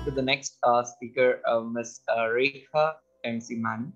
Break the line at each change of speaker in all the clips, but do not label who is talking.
to the next speaker, Ms. Rekha MC Man.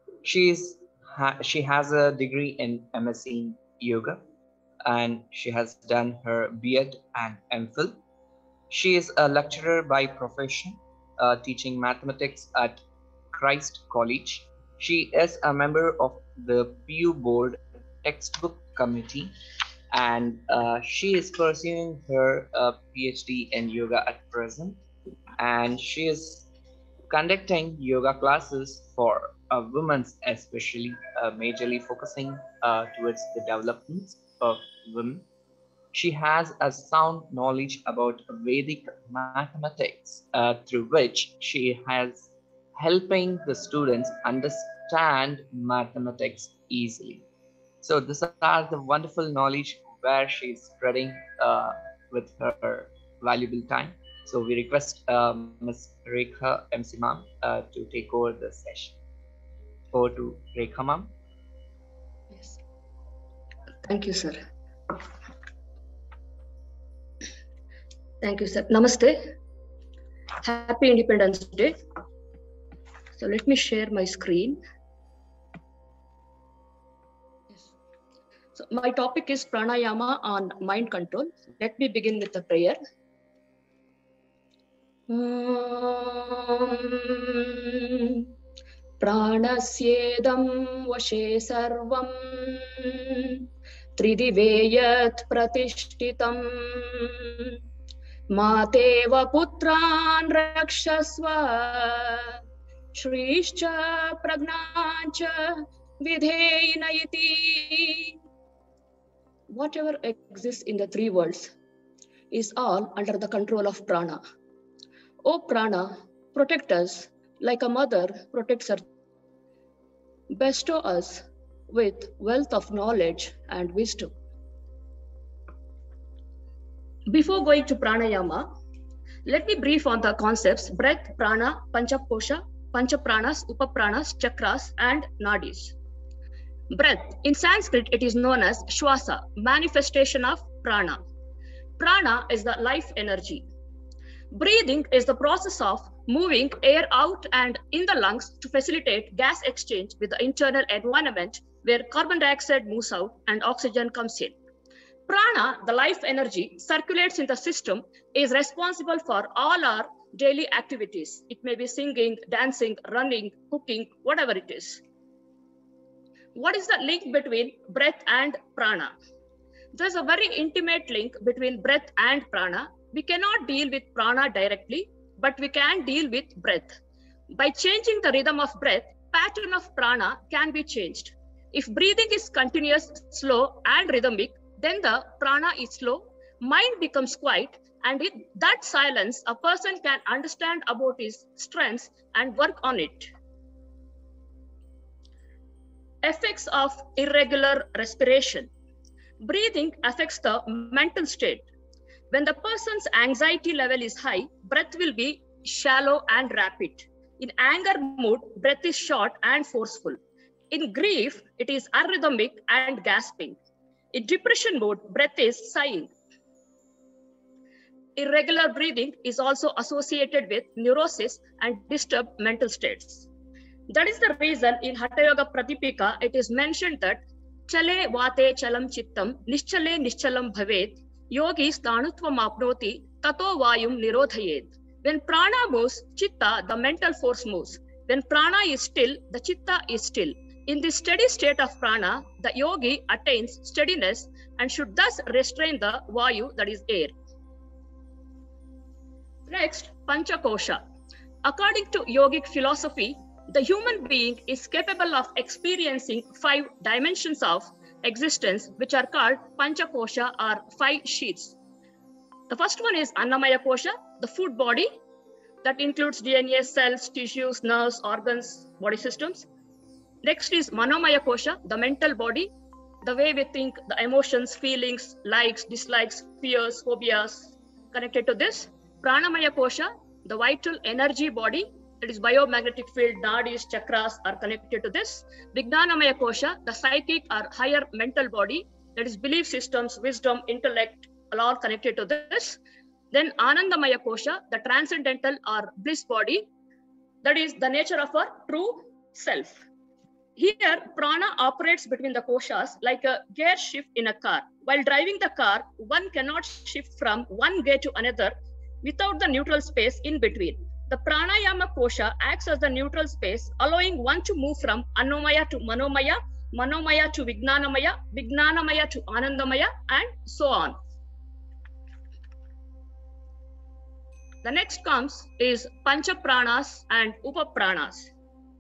She has a degree in MSc in Yoga, and she has done her B.Ed and MPhil. She is a lecturer by profession, teaching mathematics at Christ College. She is a member of the PU Board Textbook Committee, and she is pursuing her PhD in yoga at present. And she is conducting yoga classes for women, especially majorly focusing towards the development of women. She has a sound knowledge about Vedic mathematics, through which she has helping the students understand mathematics easily. So these are the wonderful knowledge where she is spreading with her valuable time. So we request Ms. Rekha MC Ma'am to take over the session. Over to Rekha Ma'am.
Yes. Thank you, sir. Thank you, sir. Namaste. Happy Independence Day. So let me share my screen. Yes. So my topic is pranayama on mind control. Let me begin with a prayer. Pranasyedam vashe sarvam tridiveyat pratishtitam mateva putran rakshasva shrishcha pragnancha vidheinayati. Whatever exists in the three worlds is all under the control of prana. O prana, protect us like a mother protects her. Bestow us with wealth of knowledge and wisdom. Before going to pranayama, let me brief on the concepts breath, prana, panchakosha, panchapranas, upapranas, chakras, and nadis. Breath, in Sanskrit, it is known as shwasa, manifestation of prana. Prana is the life energy. Breathing is the process of moving air out and in the lungs to facilitate gas exchange with the internal environment where carbon dioxide moves out and oxygen comes in. Prana, the life energy, circulates in the system, is responsible for all our daily activities. It may be singing, dancing, running, cooking, whatever it is. What is the link between breath and prana? There's a very intimate link between breath and prana. We cannot deal with prana directly, but we can deal with breath. By changing the rhythm of breath, pattern of prana can be changed. If breathing is continuous, slow, and rhythmic, then the prana is slow, mind becomes quiet, and in that silence, a person can understand about his strengths and work on it. Effects of irregular respiration. Breathing affects the mental state. When the person's anxiety level is high, breath will be shallow and rapid. In anger mood, breath is short and forceful. In grief, it is arrhythmic and gasping. In depression mode, breath is sighing. Irregular breathing is also associated with neurosis and disturbed mental states. That is the reason in Hatha Yoga Pratipika, it is mentioned that Chale vate chalam chittam, nischale nischalam bhavet, yogi sthanutvam apnoti, tato vayum nirodhayet. When prana moves, chitta, the mental force moves. When prana is still, the chitta is still. In this steady state of prana, the yogi attains steadiness and should thus restrain the vayu, that is air. Next, Panchakosha. According to yogic philosophy, the human being is capable of experiencing 5 dimensions of existence, which are called Panchakosha or 5 sheaths. The first one is Annamaya Kosha, the food body, that includes DNA, cells, tissues, nerves, organs, body systems. Next is Manomaya Kosha, the mental body, the way we think, the emotions, feelings, likes, dislikes, fears, phobias, connected to this. Pranamaya Kosha, the vital energy body, that is biomagnetic field, nadis, chakras are connected to this. Vijnanamaya Kosha, the psychic or higher mental body, that is belief systems, wisdom, intellect, all connected to this. Then Anandamaya Kosha, the transcendental or bliss body, that is the nature of our true self. Here, prana operates between the koshas like a gear shift in a car. While driving the car, one cannot shift from one gear to another without the neutral space in between. The pranayama kosha acts as the neutral space, allowing one to move from anomaya to manomaya, manomaya to vijnanamaya, vijnanamaya to anandamaya, and so on. The next comes is pancha pranas and upapranas.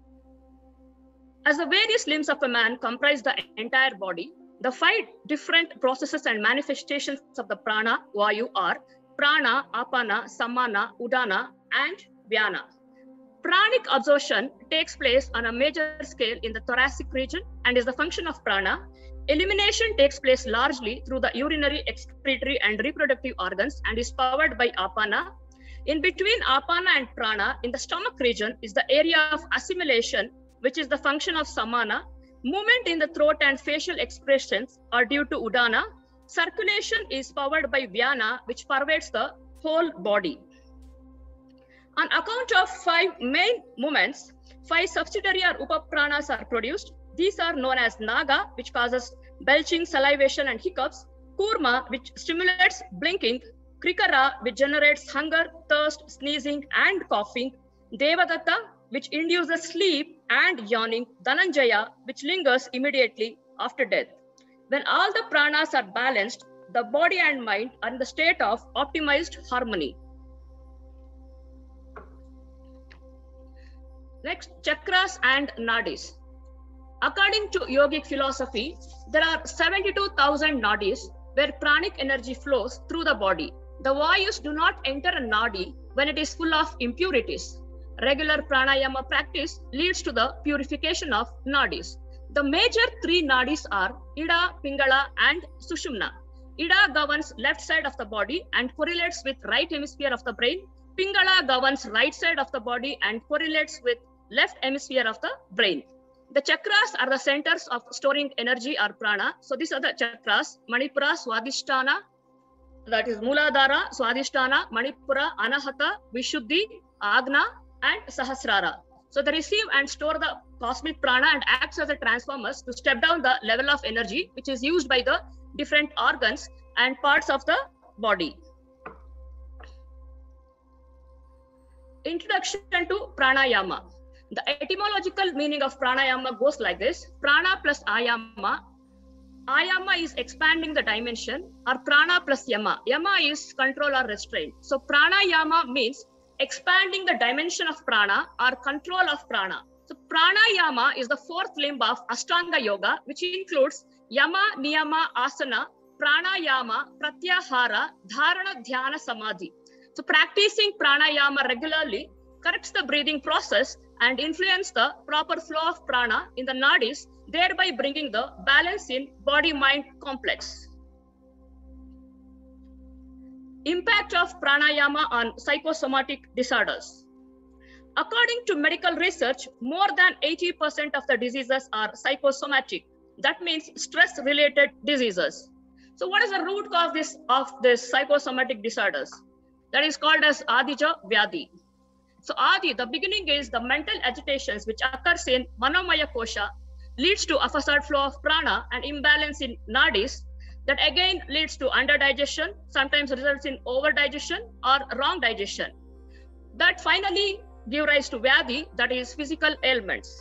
As the various limbs of a man comprise the entire body, the 5 different processes and manifestations of the prana, vayu are prana, apana, samana, udana, and vyana. Pranic absorption takes place on a major scale in the thoracic region and is the function of prana. Elimination takes place largely through the urinary, excretory, and reproductive organs and is powered by apana. In between apana and prana, in the stomach region, is the area of assimilation, which is the function of samana. Movement in the throat and facial expressions are due to udana. Circulation is powered by vyana, which pervades the whole body. On account of 5 main movements, 5 subsidiary or upapranas are produced. These are known as naga, which causes belching, salivation, and hiccups; kurma, which stimulates blinking; krikara, which generates hunger, thirst, sneezing, and coughing; devadatta, which induces sleep and yawning; dhananjaya, which lingers immediately after death. When all the pranas are balanced, the body and mind are in the state of optimized harmony. Next, chakras and nadis. According to yogic philosophy, there are 72,000 nadis where pranic energy flows through the body. The vayus do not enter a nadi when it is full of impurities. Regular pranayama practice leads to the purification of nadis. The major 3 nadis are Ida, Pingala, and Sushumna. Ida governs left side of the body and correlates with right hemisphere of the brain. Pingala governs right side of the body and correlates with left hemisphere of the brain. The chakras are the centers of storing energy or prana. So these are the chakras: Manipura, Swadhisthana, that is Mooladhara, Swadhisthana, Manipura, Anahata, Vishuddhi, Agna, and Sahasrara. So they receive and store the cosmic prana and acts as a transformers to step down the level of energy which is used by the different organs and parts of the body. Introduction to pranayama. The etymological meaning of pranayama goes like this: prana plus ayama. Ayama is expanding the dimension, or prana plus yama. Yama is control or restraint. So pranayama means expanding the dimension of prana or control of prana. So pranayama is the 4th limb of Ashtanga Yoga, which includes yama, niyama, asana, pranayama, pratyahara, dharana, dhyana, samadhi. So practicing pranayama regularly corrects the breathing process and influence the proper flow of prana in the nadis, thereby bringing the balance in body-mind complex. Impact of pranayama on psychosomatic disorders. According to medical research, more than 80% of the diseases are psychosomatic. That means stress-related diseases. So what is the root cause of this psychosomatic disorders? That is called as Adija Vyadhi. So Adi, the beginning is the mental agitations which occurs in Manomaya Kosha, leads to a facade flow of prana and imbalance in nadis, that again leads to underdigestion, sometimes results in overdigestion or wrong digestion. That finally give rise to Vyadhi, that is physical ailments.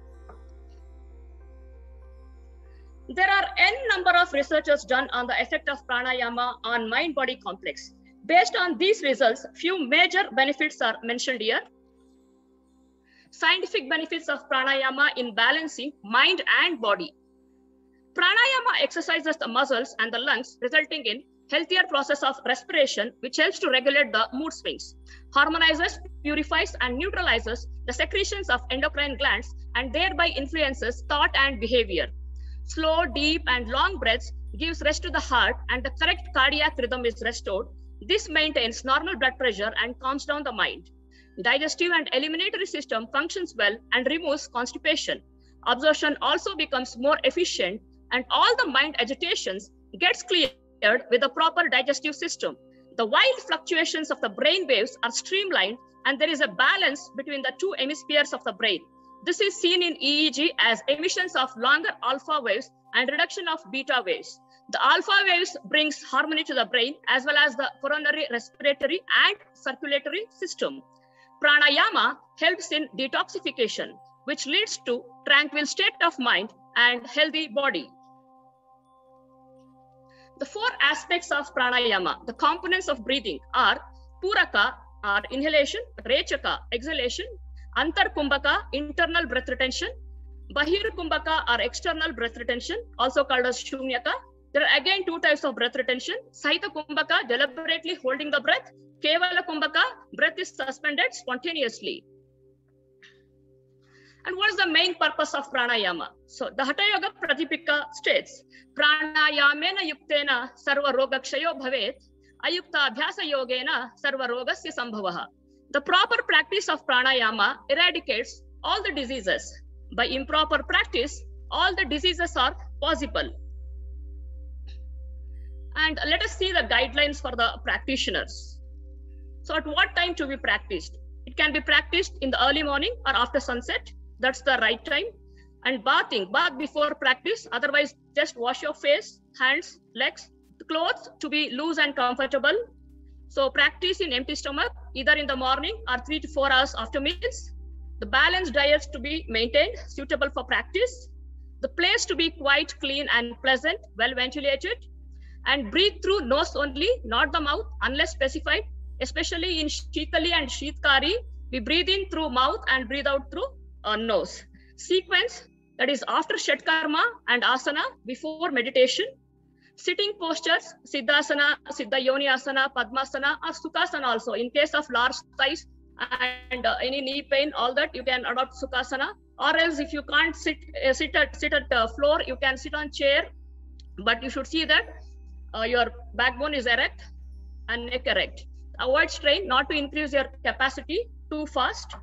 There are n number of researches done on the effect of pranayama on mind-body complex. Based on these results, few major benefits are mentioned here. Scientific benefits of pranayama in balancing mind and body. Pranayama exercises the muscles and the lungs, resulting in healthier process of respiration, which helps to regulate the mood swings, harmonizes, purifies, and neutralizes the secretions of endocrine glands, and thereby influences thought and behavior. Slow, deep, and long breaths gives rest to the heart, and the correct cardiac rhythm is restored. This maintains normal blood pressure and calms down the mind. Digestive and eliminatory system functions well and removes constipation. Absorption also becomes more efficient, and all the mind agitations gets cleared with a proper digestive system. The wild fluctuations of the brain waves are streamlined and there is a balance between the two hemispheres of the brain. This is seen in EEG as emissions of longer alpha waves and reduction of beta waves. The alpha waves brings harmony to the brain as well as the coronary, respiratory and circulatory system. Pranayama helps in detoxification, which leads to tranquil state of mind and healthy body. The four aspects of pranayama, the components of breathing are Puraka or inhalation, Rechaka exhalation, Antarkumbhaka internal breath retention, Bahirkumbhaka or external breath retention, also called as Shunyaka. There are again two types of breath retention, Saita Kumbhaka, deliberately holding the breath, Kevala Kumbhaka, breath is suspended spontaneously. And what is the main purpose of pranayama? So the Hatha Yoga Pratipika states, Pranayamena yuktena sarva rogakshayo bhavet, ayukta abhyasa yogena sarva rogasya sambhavaha. The proper practice of pranayama eradicates all the diseases. By improper practice, all the diseases are possible. And let us see the guidelines for the practitioners. So at what time to be practiced? It can be practiced in the early morning or after sunset. That's the right time. And bath before practice. Otherwise, just wash your face, hands, legs, the clothes to be loose and comfortable. So practice in empty stomach, either in the morning or 3 to 4 hours after meals. The balanced diets to be maintained, suitable for practice. The place to be quite clean and pleasant, well ventilated. And breathe through nose only, not the mouth, unless specified. Especially in Shikali and Shitkari, we breathe in through mouth and breathe out through nose. Sequence, that is after Shatkarma and Asana, before meditation. Sitting postures, Siddhasana, Siddha Yoni Asana, Padmasana, or Sukhasana also. In case of large thighs and any knee pain, all that, you can adopt Sukhasana. Or else if you can't sit at floor, you can sit on chair. But you should see that your backbone is erect and neck erect. Avoid strain, not to increase your capacity too fast.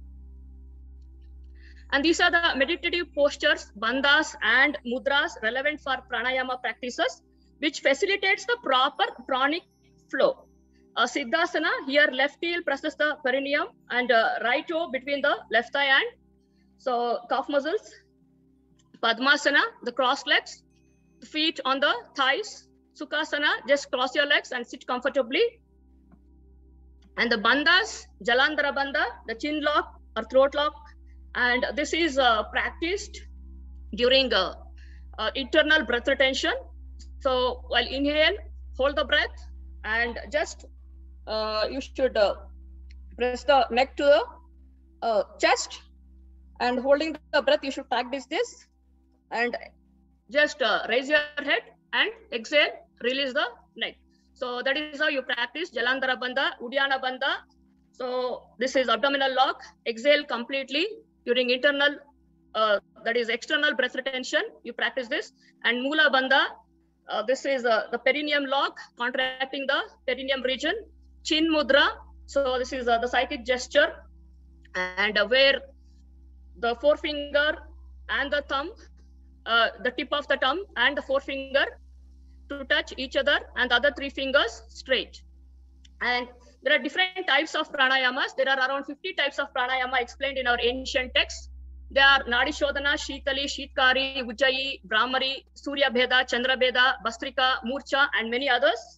And these are the meditative postures, bandhas and mudras relevant for pranayama practices, which facilitates the proper pranic flow. Siddhasana, here left heel presses the perineum and right toe between the left thigh and so calf muscles. Padmasana, the crossed legs, feet on the thighs. Sukhasana, just cross your legs and sit comfortably. And the bandhas, Jalandhara bandha, the chin lock or throat lock. And this is practiced during internal breath retention. So while inhale, hold the breath and just you should press the neck to the chest and holding the breath, you should practice this and just raise your head and exhale, release the neck. So that is how you practice Jalandhara bandha, Uddiyana bandha. So this is abdominal lock, exhale completely. During internal, that is external breath retention, you practice this. And Mula bandha, this is the perineum lock, contracting the perineum region. Chin mudra, so this is the psychic gesture, and where the forefinger and the thumb, the tip of the thumb and the forefinger to touch each other, and the other 3 fingers straight. And there are different types of pranayamas. There are around 50 types of pranayama explained in our ancient texts. They are Nadi Shodhana, Shitali, Shitkari, Ujjayi, Brahmari, Surya Bheda, Chandra Bheda, Bastrika, Murcha, and many others.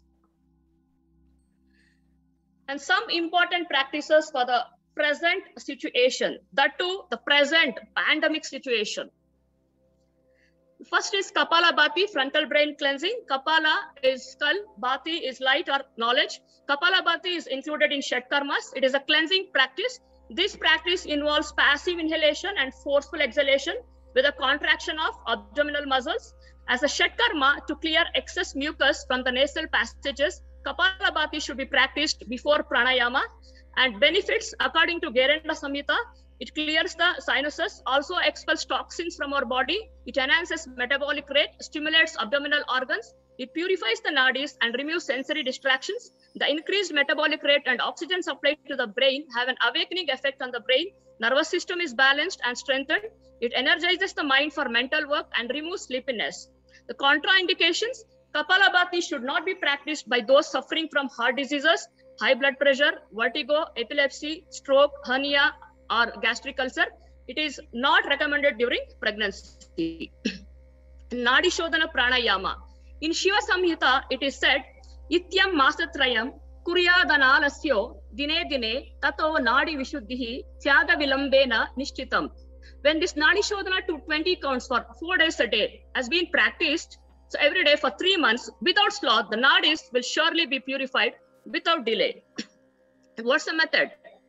And some important practices for the present situation, that too, the present pandemic situation. First is Kapalabhati, frontal brain cleansing. Kapala is skull, Bhati is light or knowledge. Kapalabhati is included in Shatkarmas. It is a cleansing practice. This practice involves passive inhalation and forceful exhalation with a contraction of abdominal muscles. As a Shatkarma, to clear excess mucus from the nasal passages, Kapalabhati should be practiced before pranayama. And benefits, according to Gerenda Samhita, it clears the sinuses, also expels toxins from our body. It enhances metabolic rate, stimulates abdominal organs. It purifies the nadis and removes sensory distractions. The increased metabolic rate and oxygen supply to the brain have an awakening effect on the brain. Nervous system is balanced and strengthened. It energizes the mind for mental work and removes sleepiness. The contraindications, Kapalabhati should not be practiced by those suffering from heart diseases, high blood pressure, vertigo, epilepsy, stroke, hernia, or gastric ulcer. It is not recommended during pregnancy. Nadi Shodhana Pranayama. In Shiva Samhita, it is said, Ityam Masatrayam Kuryadanalasyo Dine Dine Tato Nadi Vishuddhihi Tyaga Vilambena Nishchitam. When this Nadi Shodhana to 20 counts for 4 days a day has been practiced, so every day for 3 months, without sloth, the nadis will surely be purified without delay. What's the method?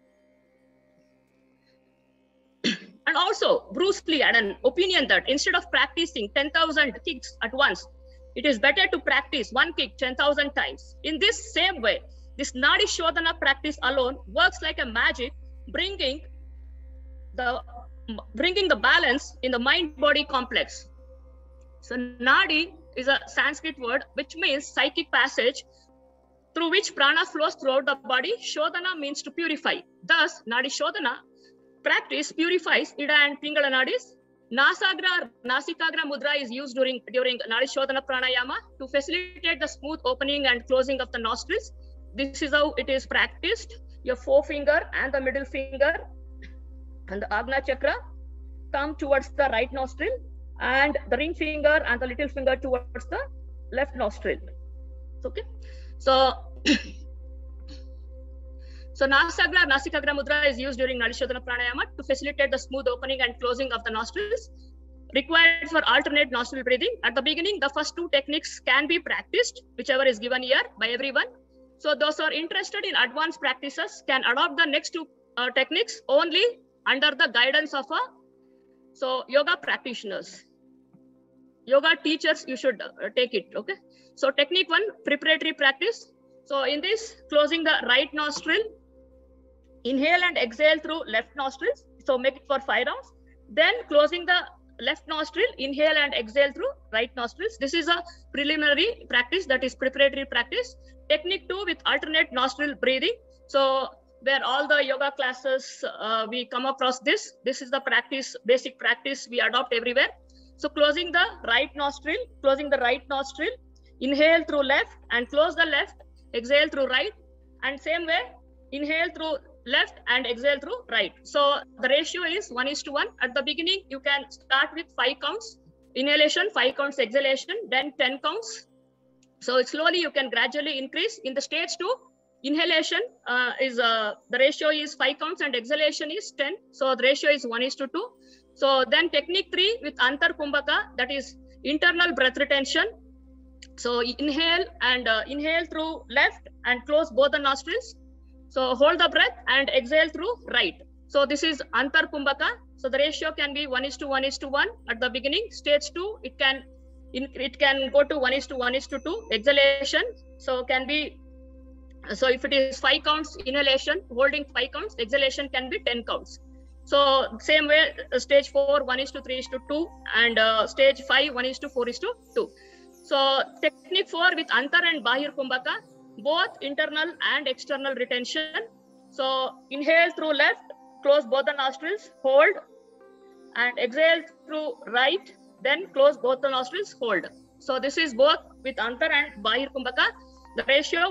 And also, Bruce Lee had an opinion that instead of practicing 10,000 kicks at once, it is better to practice one kick 10,000 times. In this same way, this Nadi Shodhana practice alone works like a magic, bringing the balance in the mind-body complex. So Nadi is a Sanskrit word which means psychic passage through which prana flows throughout the body. Shodhana means to purify. Thus, Nadi Shodhana practice purifies Ida and Pingala nadis. Nasikagra mudra is used during Nadi Shodhana pranayama to facilitate the smooth opening and closing of the nostrils. This is how it is practiced. Your forefinger and the middle finger and the Agna chakra come towards the right nostril, and the ring finger and the little finger towards the left nostril. Okay, so Nasikagra mudra is used during Nadi Shodhana pranayama to facilitate the smooth opening and closing of the nostrils, required for alternate nostril breathing. At the beginning, the first 2 techniques can be practiced, whichever is given here by everyone. So those who are interested in advanced practices can adopt the next 2 techniques only under the guidance of yoga practitioners. Yoga teachers, you should take it, okay? So technique 1, preparatory practice. So in this, closing the right nostril, inhale and exhale through left nostrils. So make it for 5 rounds. Then closing the left nostril, inhale and exhale through right nostrils. This is a preliminary practice, that is preparatory practice. Technique 2 with alternate nostril breathing. So where all the yoga classes, we come across this. This is the practice, basic practice we adopt everywhere. So closing the right nostril, inhale through left and close the left, exhale through right, and same way, inhale through left and exhale through right. So the ratio is 1:1. At the beginning, you can start with 5 counts, inhalation, 5 counts exhalation, then 10 counts. So slowly you can gradually increase. In the stage 2, inhalation the ratio is 5 counts and exhalation is 10. So the ratio is 1:2. So then technique 3 with Antar Kumbhaka, that is internal breath retention. So inhale through left and close both the nostrils. So hold the breath and exhale through right. So this is Antar Kumbhaka. So the ratio can be 1:1 at the beginning. Stage 2, it can go to 1:2. Exhalation, so can be, so if it is 5 counts inhalation, holding 5 counts, exhalation can be 10 counts. So same way, stage 4, 1:3:2, and stage 5, 1:4:2. So technique 4 with Antar and Bahir Kumbhaka, both internal and external retention. So inhale through left, close both the nostrils, hold, and exhale through right, then close both the nostrils, hold. So this is both with Antar and Bahir Kumbhaka. The ratio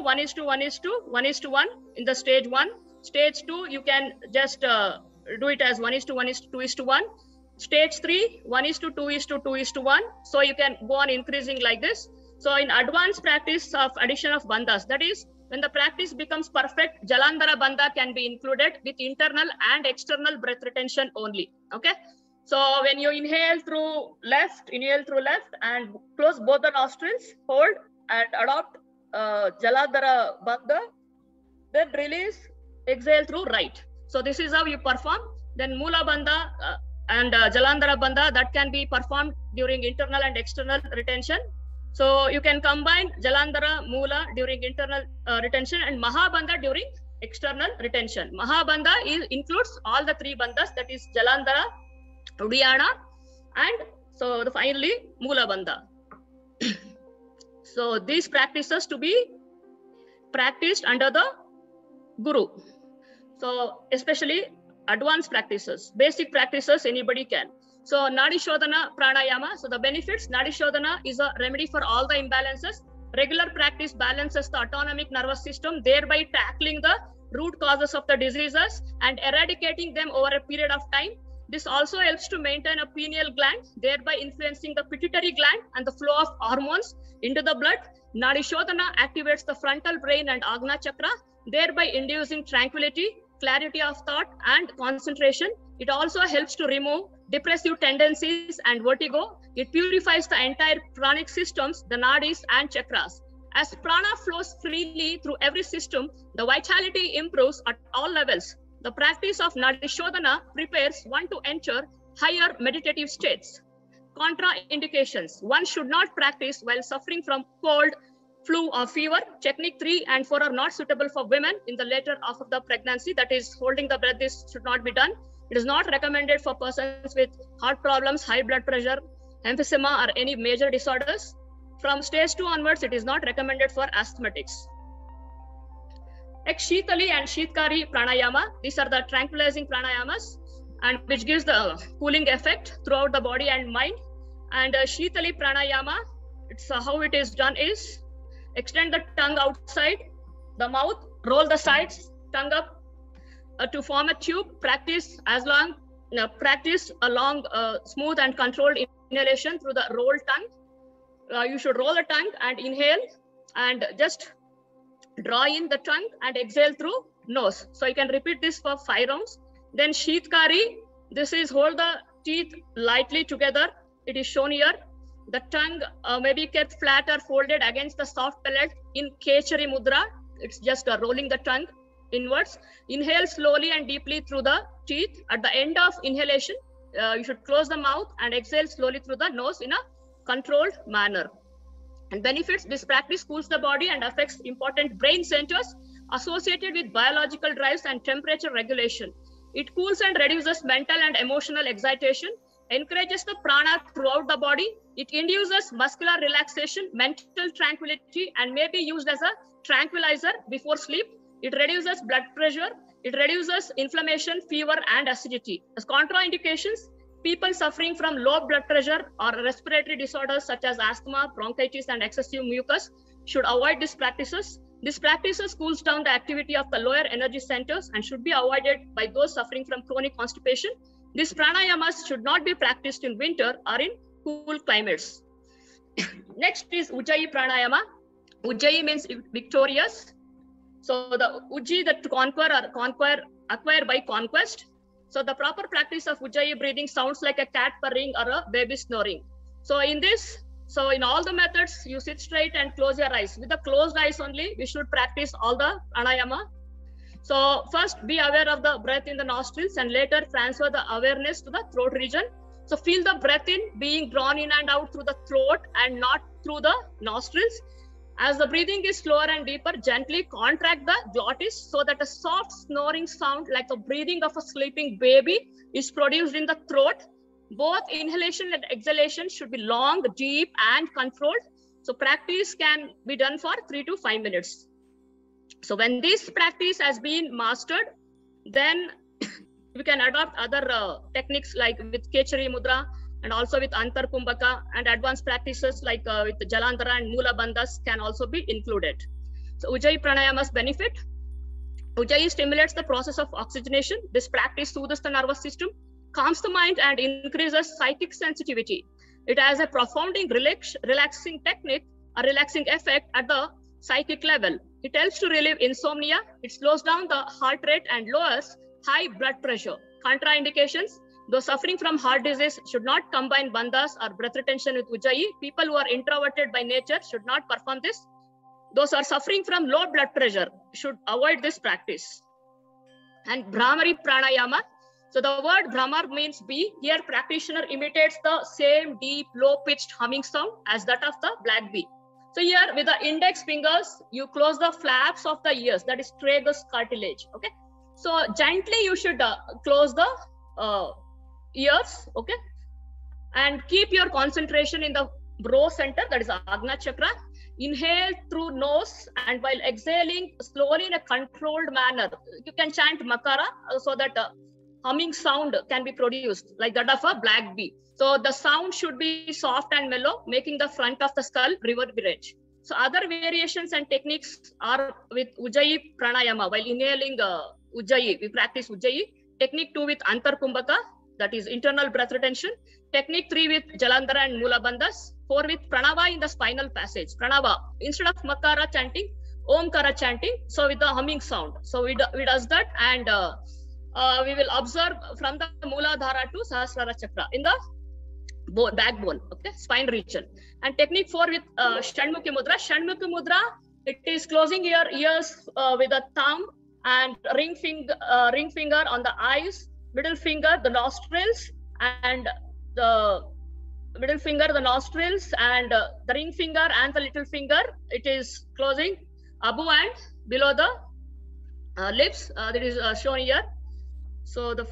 1:1 in the stage 1. Stage 2, you can just do it as 1:2:1. Stage 3, 1:2:1. So you can go on increasing like this. So in advanced practice of addition of bandhas, that is when the practice becomes perfect, Jalandhara bandha can be included with internal and external breath retention only. Okay. So when you inhale through left and close both the nostrils, hold and adopt Jalandhara bandha, then release, exhale through right. So this is how you perform. Then Mula bandha and Jalandhara bandha, that can be performed during internal and external retention. So you can combine Jalandhara, Mula during internal retention and Mahabandha during external retention. Mahabandha includes all the 3 bandhas, that is Jalandhara, Udiyana, and so finally Mula bandha. So these practices to be practiced under the Guru. So especially advanced practices, basic practices anybody can. So Nadi Shodhana Pranayama. So the benefits, Nadi Shodhana is a remedy for all the imbalances. Regular practice balances the autonomic nervous system, thereby tackling the root causes of the diseases and eradicating them over a period of time. This also helps to maintain a pineal gland, thereby influencing the pituitary gland and the flow of hormones into the blood. Nadi Shodhana activates the frontal brain and Agna chakra, thereby inducing tranquility, clarity of thought, and concentration. It also helps to remove depressive tendencies and vertigo. It purifies the entire pranic systems, the nadis and chakras. As prana flows freely through every system, the vitality improves at all levels. The practice of Nadi Shodhana prepares one to enter higher meditative states. Contraindications. One should not practice while suffering from cold, flu or fever. Technique 3 and 4 are not suitable for women in the later half of the pregnancy. That is, holding the breath should not be done. It is not recommended for persons with heart problems, high blood pressure, emphysema or any major disorders. From stage 2 onwards, it is not recommended for asthmatics. Shitali and Shitkari pranayama. These are the tranquilizing pranayamas and which gives the cooling effect throughout the body and mind. And Shitali pranayama, it's how it is done is extend the tongue outside the mouth, roll the sides, tongue up to form a tube. Practice a long, smooth and controlled inhalation through the rolled tongue. You should roll the tongue and inhale and just draw in the tongue and exhale through nose. So you can repeat this for 5 rounds. Then Shitkari, this is hold the teeth lightly together. It is shown here. The tongue may be kept flat or folded against the soft palate in Kechari Mudra. It's just rolling the tongue inwards. Inhale slowly and deeply through the teeth. At the end of inhalation, you should close the mouth and exhale slowly through the nose in a controlled manner. And benefits, this practice cools the body and affects important brain centers associated with biological drives and temperature regulation. It cools and reduces mental and emotional excitation, encourages the prana throughout the body. It induces muscular relaxation, mental tranquility, and may be used as a tranquilizer before sleep. It reduces blood pressure. It reduces inflammation, fever, and acidity. As contraindications, people suffering from low blood pressure or respiratory disorders such as asthma, bronchitis, and excessive mucus should avoid these practices. These practices cools down the activity of the lower energy centers and should be avoided by those suffering from chronic constipation. These pranayamas should not be practiced in winter or in cool climates. Next is Ujjayi pranayama. Ujjayi means victorious. So the Ujji, that to conquer or acquire by conquest. So the proper practice of Ujjayi breathing sounds like a cat purring or a baby snoring. So in this, so in all the methods, you sit straight and close your eyes. With the closed eyes only, we should practice all the pranayama. So first be aware of the breath in the nostrils and later transfer the awareness to the throat region. So feel the breath in being drawn in and out through the throat and not through the nostrils. As the breathing is slower and deeper, gently contract the glottis so that a soft snoring sound like the breathing of a sleeping baby is produced in the throat. Both inhalation and exhalation should be long, deep, and controlled. So practice can be done for 3 to 5 minutes. So when this practice has been mastered, then we can adopt other techniques like with Kechari Mudra and also with Antar Kumbhaka, and advanced practices like with Jalandhara and Mula Bandhas can also be included. So Ujjayi pranayama's benefit. Ujjayi stimulates the process of oxygenation. This practice soothes the nervous system, calms the mind, and increases psychic sensitivity. It has a profounding relaxing technique, a relaxing effect at the psychic level. It helps to relieve insomnia. It slows down the heart rate and lowers high blood pressure. Contraindications. Those suffering from heart disease should not combine bandhas or breath retention with Ujjayi. People who are introverted by nature should not perform this. Those who are suffering from low blood pressure should avoid this practice. And Bhramari pranayama. So the word Bhramar means bee. Here practitioner imitates the same deep, low-pitched humming sound as that of the black bee. So here with the index fingers, you close the flaps of the ears, that is tragus cartilage. Okay. So gently you should close the ears. Okay. And keep your concentration in the brow center, that is Agna chakra. Inhale through nose, and while exhaling slowly in a controlled manner, you can chant Makara so that humming sound can be produced like that of a black bee. So the sound should be soft and mellow, making the front of the skull reverberate. So other variations and techniques are with Ujjayi Pranayama. While inhaling Ujjayi, we practice Ujjayi. Technique 2 with Antar Kumbhaka, that is internal breath retention. Technique 3 with Jalandhara and Mula Bandhas. 4 with Pranava in the spinal passage. Pranava, instead of Makara chanting, Omkara chanting, so with the humming sound. So we does that, and we will observe from the Mooladhara to Sahasrara Chakra in the backbone, okay, spine region. And technique 4 with Shanmukhi Mudra. Shanmukhi Mudra, it is closing your ears with a thumb and ring finger on the eyes, middle finger, the nostrils, and the middle finger, the nostrils, and the ring finger and the little finger. It is closing above and below the lips. That is shown here. So the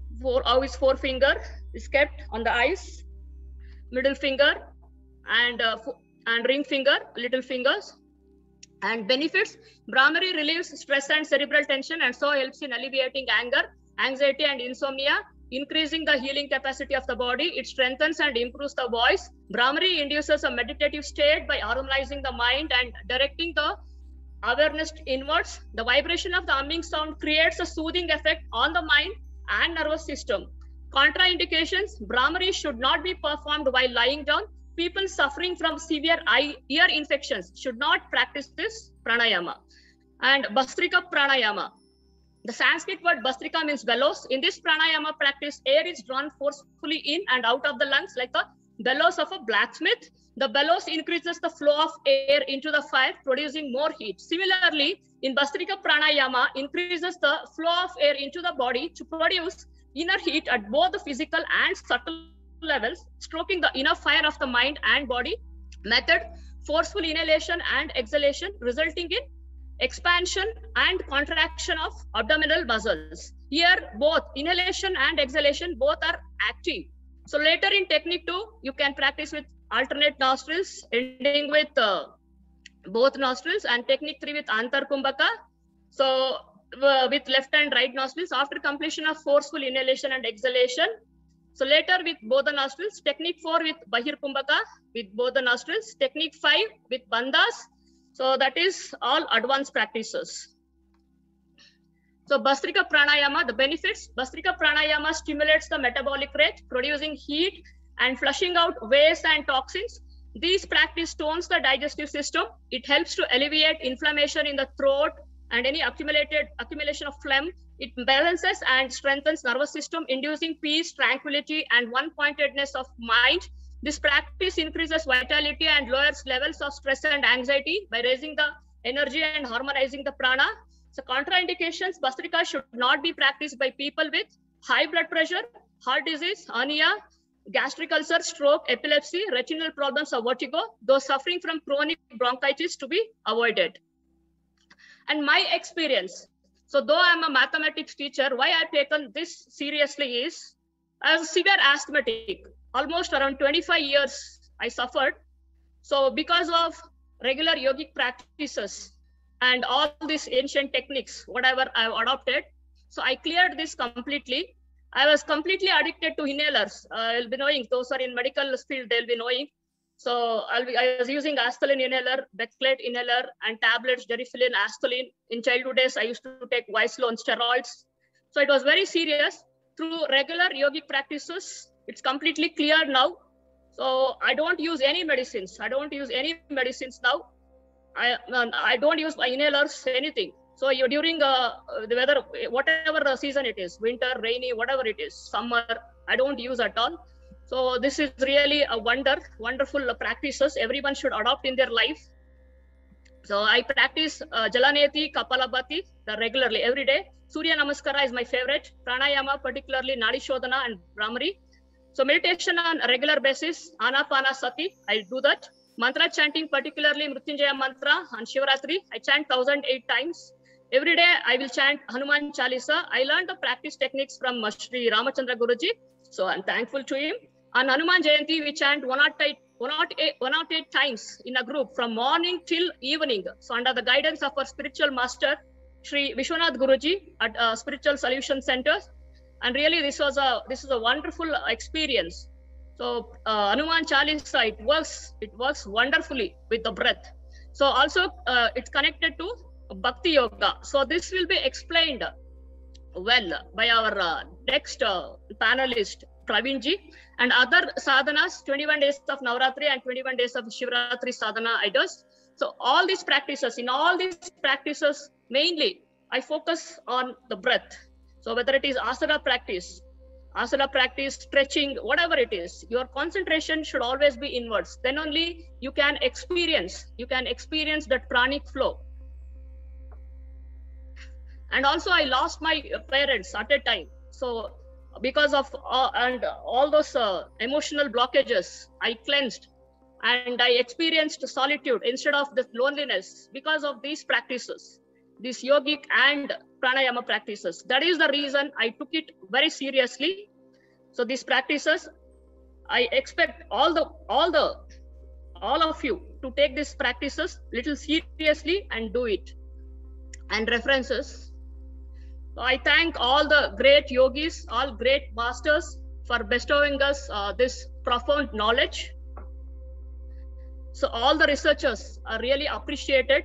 four finger is kept on the eyes, middle finger, and ring finger, little fingers. And benefits: Brahmari relieves stress and cerebral tension, and so helps in alleviating anger, anxiety, and insomnia, increasing the healing capacity of the body. It strengthens and improves the voice. Brahmari induces a meditative state by harmonizing the mind and directing the awareness inwards. The vibration of the humming sound creates a soothing effect on the mind and nervous system. Contraindications: Brahmari should not be performed while lying down. People suffering from severe ear infections should not practice this pranayama. And Bhastrika Pranayama. The Sanskrit word Bhastrika means bellows. In this pranayama practice, air is drawn forcefully in and out of the lungs like the bellows of a blacksmith. The bellows increases the flow of air into the fire, producing more heat. Similarly, in Bhastrika Pranayama, increases the flow of air into the body to produce inner heat at both the physical and subtle levels, stroking the inner fire of the mind and body. Method: forceful inhalation and exhalation, resulting in expansion and contraction of abdominal muscles. Here, both inhalation and exhalation both are active. So later in technique 2, you can practice with alternate nostrils, ending with both nostrils, and technique 3 with Antar Kumbhaka. So with left and right nostrils after completion of forceful inhalation and exhalation. So later with both the nostrils. Technique 4 with Bahir Kumbhaka with both the nostrils. Technique 5 with Bandhas. So that is all advanced practices. So Bhastrika Pranayama, the benefits: Bhastrika Pranayama stimulates the metabolic rate, producing heat and flushing out waste and toxins. These practice tones the digestive system. It helps to alleviate inflammation in the throat and any accumulation of phlegm. It balances and strengthens nervous system, inducing peace, tranquility, and one-pointedness of mind. This practice increases vitality and lowers levels of stress and anxiety by raising the energy and harmonizing the prana. So contraindications: Bhastrika should not be practiced by people with high blood pressure, heart disease, hernia, gastric ulcer, stroke, epilepsy, retinal problems, or vertigo. Those suffering from chronic bronchitis to be avoided. And my experience: so though I'm a mathematics teacher, why I've taken this seriously is, as a severe asthmatic, almost around 25 years I suffered. So because of regular yogic practices and all these ancient techniques, whatever I've adopted, so I cleared this completely. I was completely addicted to inhalers. I'll be knowing, those are in medical field, they'll be knowing. So I was using Astelin inhaler, Beclet inhaler, and tablets, Derifilin, Astelin. In childhood days, I used to take Vicelone steroids. So it was very serious. Through regular yogic practices, it's completely cleared now. So I don't use any medicines. I don't use any medicines now. I don't use my inhalers, anything. So you're during the weather, whatever the season it is, winter, rainy, whatever it is, summer, I don't use at all. So this is really a wonderful practices everyone should adopt in their life. So I practice Jalaneti, Kapalabhati regularly every day. Surya Namaskara is my favorite. Pranayama, particularly Nadi Shodhana and Brahmari. So meditation on a regular basis, Anapanasati, I do that. Mantra chanting, particularly Mrityunjaya mantra on Shivaratri, I chant 1008 times. Every day I will chant Hanuman Chalisa. I learned the practice techniques from Shri Ramachandra Guruji. So I'm thankful to him. On Hanuman Jayanti, we chant 108 times in a group from morning till evening. So under the guidance of our spiritual master, Shri Vishwanath Guruji at Spiritual Solution Centers. And really this is a wonderful experience. So Hanuman Chalisa, it works wonderfully with the breath. So also it's connected to Bhakti Yoga. So this will be explained well by our next panelist, Praveen ji, and other sadhanas, 21 days of Navratri and 21 days of Shivratri sadhana I does. So all these practices, in all these practices, mainly I focus on the breath. So whether it is asana practice, stretching, whatever it is, your concentration should always be inwards. Then only you can experience that pranic flow. And also I lost my parents at a time. So because of and all those emotional blockages, I cleansed and I experienced solitude instead of the loneliness because of these practices, these yogic and pranayama practices. That is the reason I took it very seriously. So these practices, I expect all of you to take these practices little seriously and do it. And references. So I thank all the great yogis, all great masters for bestowing us this profound knowledge. So all the researchers are really appreciated.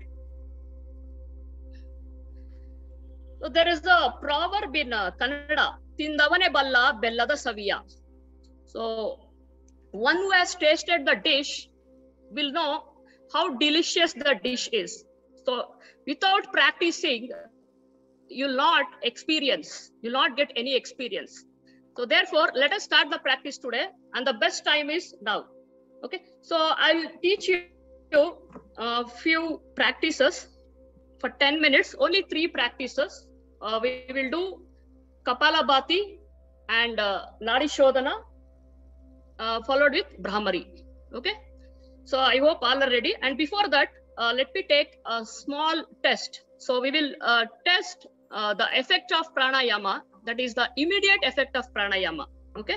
So there is a proverb in Kannada, Tindavane balla bellada saviya. So one who has tasted the dish will know how delicious the dish is. So without practicing, you'll not get any experience. So therefore, let us start the practice today, and the best time is now. Okay, so I'll teach you a few practices for 10 minutes, only 3 practices. We will do Kapalabhati and Nadi Shodhana, followed with Brahmari. Okay, so I hope all are ready. And before that, let me take a small test. So we will test the effect of pranayama, that is the immediate effect of pranayama. Okay.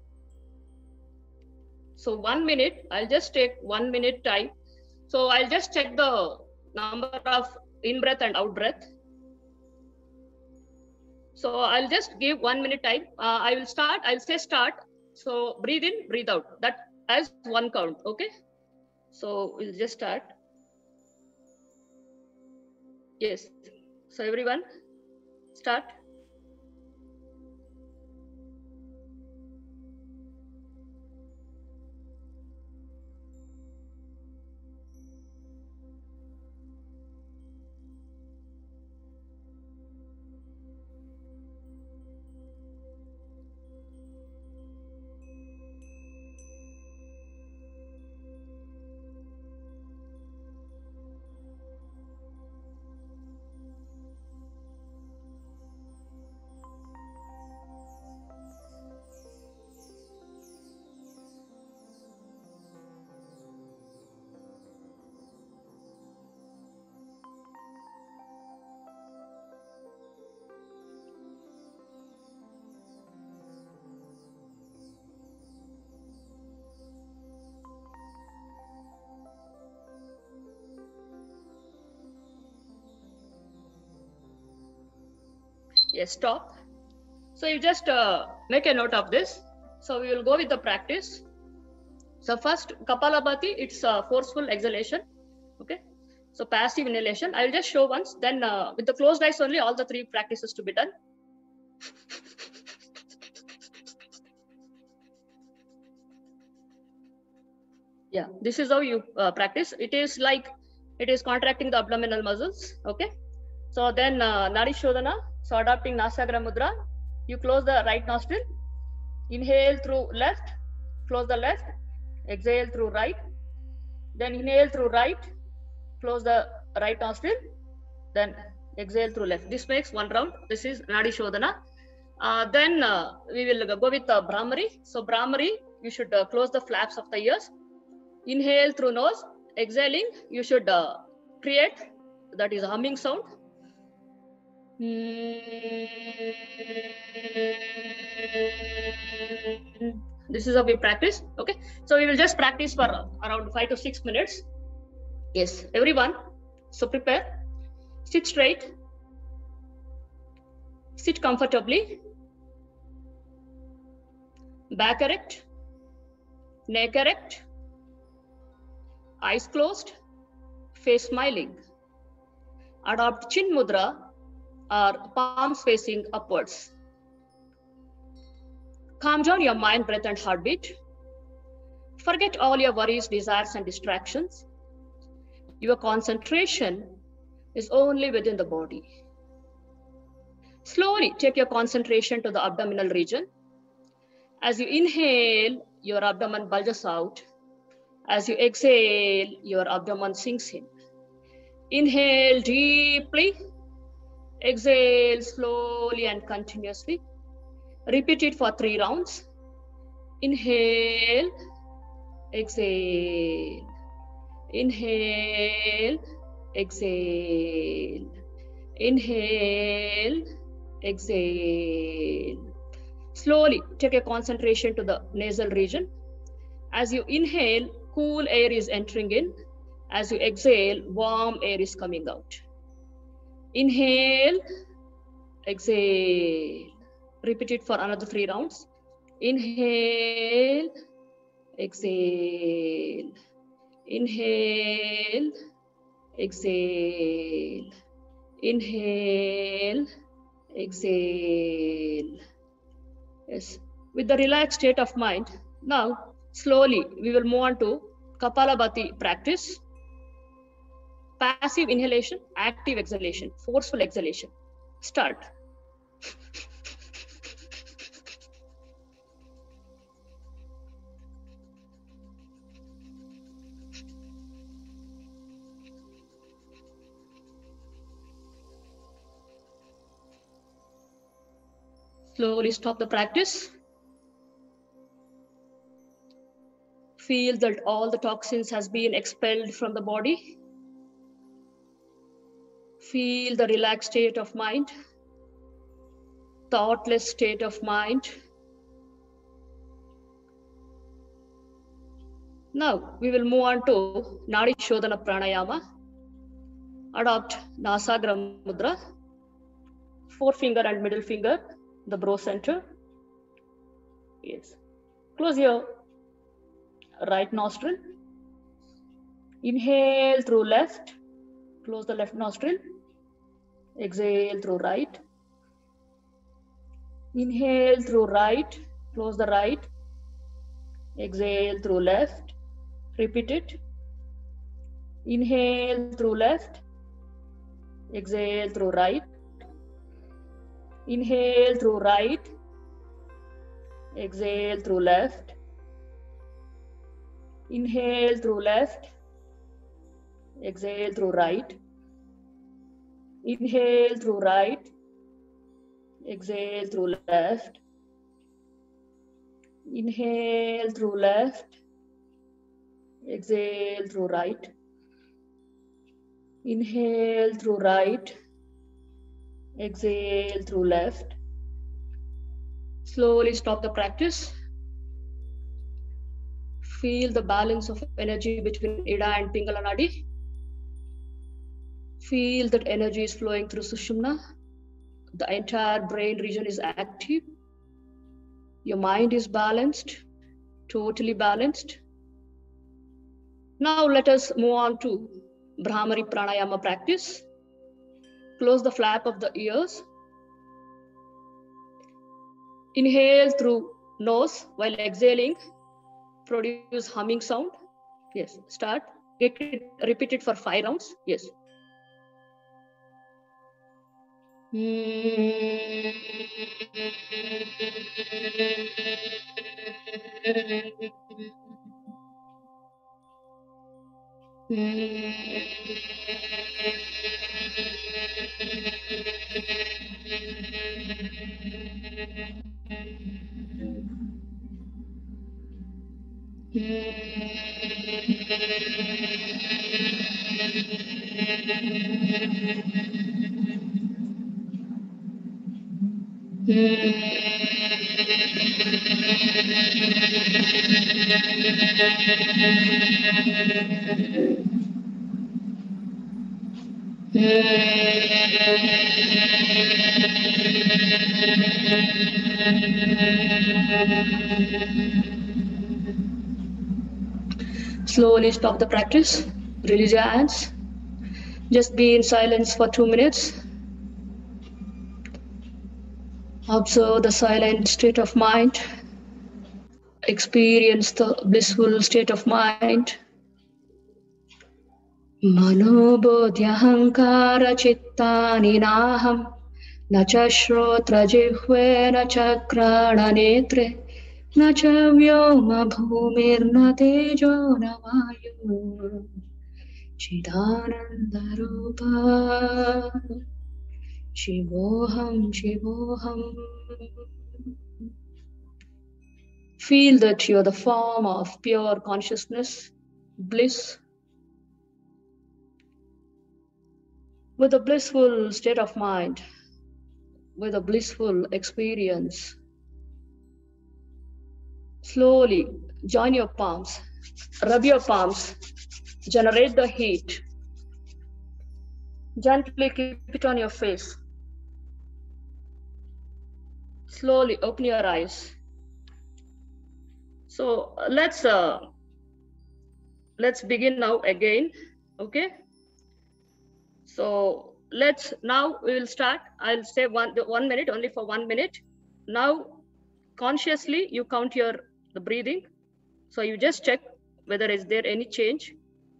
So 1 minute, I'll just take 1 minute time. So I'll just check the number of in breath and out breath. So I'll just give 1 minute time. I'll say start. So breathe in, breathe out. That as 1 count. Okay. So we'll just start. Yes. So everyone, start. Yes, stop. So you just make a note of this. So we will go with the practice. So first, Kapalabhati, it's forceful exhalation. Okay. So passive inhalation. I will just show once. Then with the closed eyes only, all the 3 practices to be done. Yeah, this is how you practice. It is contracting the abdominal muscles. Okay. So then Nadi Shodhana. So adopting Nasagra Mudra, you close the right nostril, inhale through left, close the left, exhale through right, then inhale through right, close the right nostril, then exhale through left. This makes 1 round. This is Nadi Shodhana. Then we will go with Brahmari. So Brahmari, you should close the flaps of the ears, inhale through nose, exhaling, you should create, that is a humming sound. This is how we practice. Okay, so we will just practice for around 5 to 6 minutes. Yes, everyone, so prepare. Sit straight, sit comfortably, back erect, neck erect, eyes closed, face smiling. Adopt chin mudra or palms facing upwards. Calm down your mind, breath, and heartbeat. Forget all your worries, desires, and distractions. Your concentration is only within the body. Slowly take your concentration to the abdominal region. As you inhale, your abdomen bulges out. As you exhale, your abdomen sinks in. Inhale deeply. Exhale slowly and continuously. Repeat it for 3 rounds. Inhale, exhale. Inhale, exhale. Inhale, exhale. Slowly take a concentration to the nasal region. As you inhale, cool air is entering in. As you exhale, warm air is coming out. Inhale, exhale. Repeat it for another 3 rounds. Inhale, exhale. Inhale, exhale. Inhale, exhale. Yes, with the relaxed state of mind, now slowly we will move on to Kapalabhati practice. Passive inhalation, active exhalation, forceful exhalation. Start. Slowly stop the practice. Feel that all the toxins has been expelled from the body. Feel the relaxed state of mind, thoughtless state of mind. Now we will move on to Nadi Shodhana Pranayama. Adopt Nasagra Mudra, forefinger and middle finger, the brow center. Yes. Close your right nostril. Inhale through left. Close the left nostril. Exhale through right. Inhale through right. Close the right. Exhale through left. Repeat it. Inhale through left. Exhale through right. Inhale through right. Exhale through left. Inhale through left. Exhale through right. Inhale through right. Exhale through left. Inhale through left. Exhale through right. Inhale through right. Exhale through left. Slowly stop the practice. Feel the balance of energy between Ida and Pingala Nadi. Feel that energy is flowing through Sushumna. The entire brain region is active. Your mind is balanced, totally balanced. Now let us move on to Bhramari Pranayama practice. Close the flap of the ears. Inhale through nose while exhaling. Produce humming sound. Yes, start. Repeat it for 5 rounds. Yes. Slowly stop the practice. Release your hands. Just be in silence for 2 minutes. Observe the silent state of mind. Experience the blissful state of mind. Manobodhyahankara chittani naham na cha shrotra jihve na cha krana netre na cha vyoma bhumir na tejo na vayu chidananda rupa shivoham shivoham. Feel that you are the form of pure consciousness, bliss. With a blissful state of mind, with a blissful experience, slowly join your palms, rub your palms, generate the heat. Gently keep it on your face. Slowly open your eyes. So let's begin now again, okay? So now we will start. I'll say 1 minute, only for 1 minute. Now consciously you count the breathing. So you just check whether is there any change.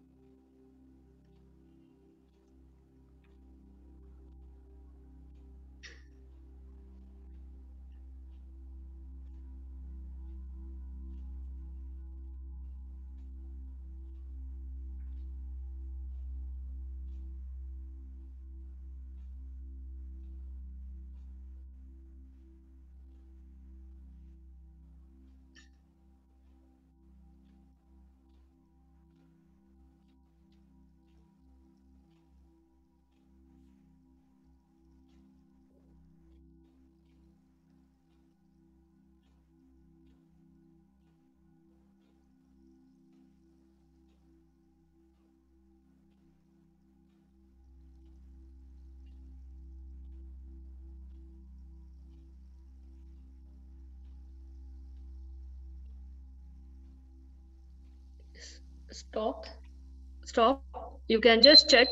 Stop. You can just check.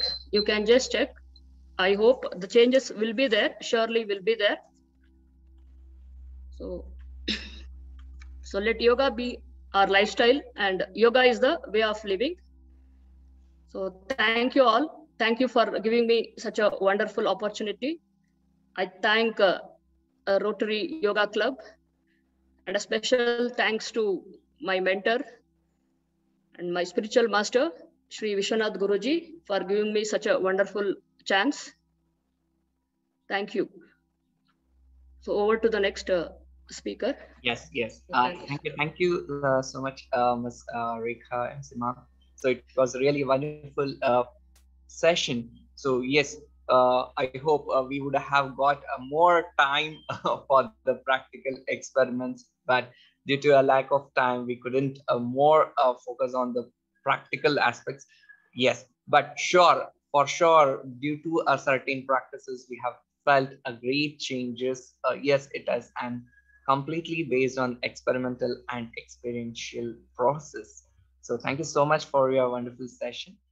I hope the changes will be there, surely will be there. So let yoga be our lifestyle, and yoga is the way of living. So thank you all. Thank you for giving me such a wonderful opportunity. I thank Rotary Yoga Club, and a special thanks to my mentor and my spiritual master, Sri Vishwanath Guruji, for giving me such a wonderful chance. Thank you. So over to the next speaker.
Yes. Thank you so much, Ms. Rekha and Sima. So it was really wonderful session. So yes, I hope we would have got more time for the practical experiments, but due to a lack of time, we couldn't more focus on the practical aspects. Yes, but for sure, due to a certain practices, we have felt a great changes. Yes, it is an completely based on experimental and experiential process. So thank you so much for your wonderful session.